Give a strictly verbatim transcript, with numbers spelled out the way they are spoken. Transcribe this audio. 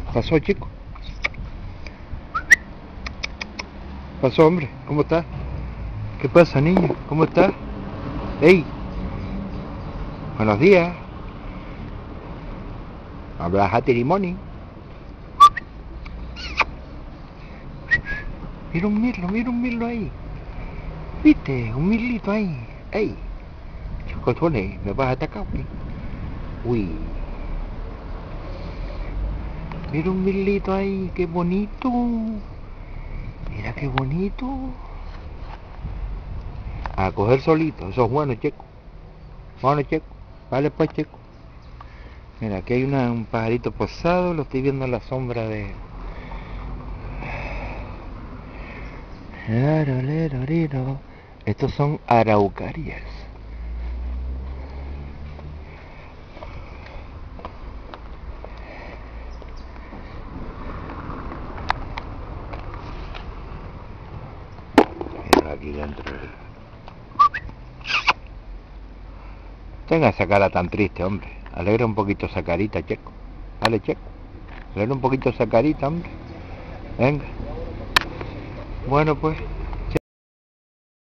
Pasó, chico. Pasó, hombre. ¿Cómo está? ¿Qué pasa, niño? ¿Cómo está? ¡Ey! Buenos días. Hablas a Tirimoni. Mira un mirlo, mira un mirlo ahí. ¿Viste? Un mirlito ahí. ¡Ey! Chocotones, ¿me vas a atacar? ¿Qué? Uy. Mira un mirlito ahí, qué bonito. Mira qué bonito. A coger solito, eso es bueno, chico. Bueno, chico. Vale, pues, chico. Mira, aquí hay una, un pajarito posado, lo estoy viendo en la sombra de... Estos son araucarias. Mira aquí dentro. Tenga esa cara tan triste, hombre. Alegra un poquito esa carita, Checo. Dale, Checo. Alegra un poquito esa carita, hombre. Venga. Bueno, pues.